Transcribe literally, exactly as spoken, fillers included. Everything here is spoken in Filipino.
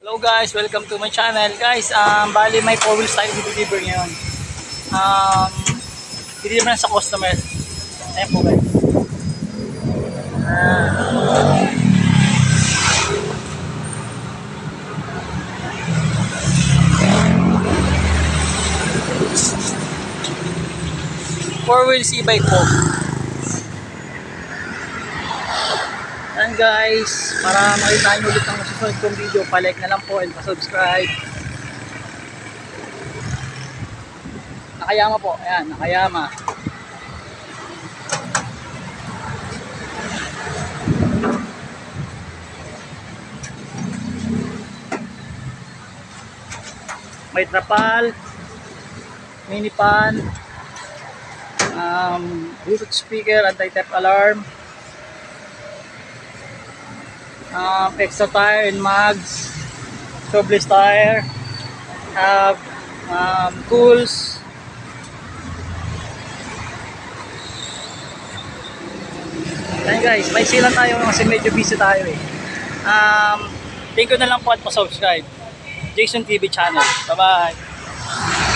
Hello guys, welcome to my channel. Guys, um, bali may four wheels tayo deliver ngayon. Um, deliver na sa customer. Ayan po guys. Uh, four wheels e-bike po. Ayan guys, para makita nyo ulit ang susunod kong video, palike na lang po and pa-subscribe. Nakayama po, ayan, Nakayama. May trapal, mini pan, um, Bluetooth speaker, anti-theft alarm, um, extra tire and mags, tubeless tire, have um, tools, ayan guys, may sila tayo kasi medyo busy tayo eh. um, thank you na lang po at pa-subscribe Jason T V channel. Bye bye.